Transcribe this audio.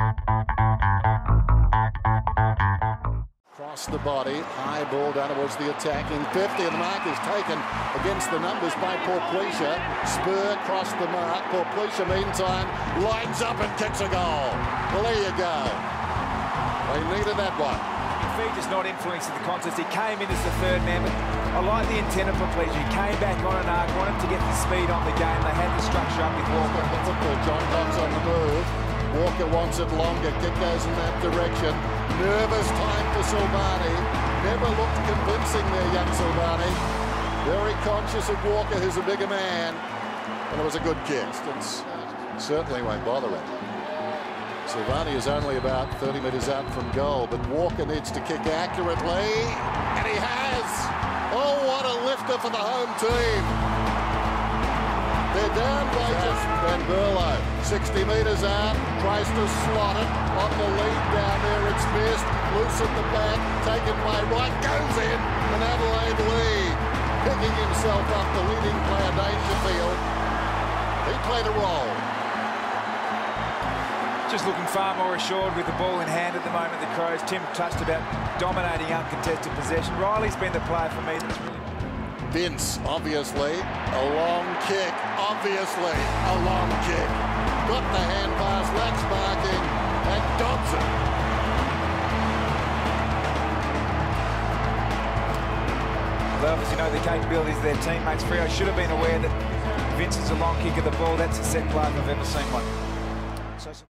Cross the body, high ball down towards the attacking 50, and the mark is taken against the numbers by Porplyzia. Spur across the mark. Porplyzia, meantime, lines up and kicks a goal. Well, there you go. They needed that one. Feet is not influencing the contest. He came in as the third man, but I like the intent of Porplyzia. He came back on an arc, wanted to get the speed on the game. They had the structure up with Walker. The football, John Cox on the move. Walker wants it longer. Kick goes in that direction. Nervous time for Silvani. Never looked convincing there, young Silvani. Very conscious of Walker, who's a bigger man. And it was a good kick. Certainly won't bother him. Silvani is only about 30 metres out from goal, but Walker needs to kick accurately, and he has! Oh, what a lifter for the home team! They're down by just Van Berlo, 60 metres out, tries to slot it on the lead down there, it's missed, loose at the back, taken by Wright, goes in, and Adelaide lead, picking himself up, the leading player, Dangerfield. He played a role. Just looking far more assured with the ball in hand at the moment, the Crows. Tim touched about dominating uncontested possession. Riley's been the player for me that's really... Vince, obviously, a long kick, obviously, a long kick. Got the hand pass, Lax marking, and Dobson. They obviously know the capabilities of their teammates. Freo should have been aware that Vince is a long kick of the ball. That's the set play if I've ever seen one.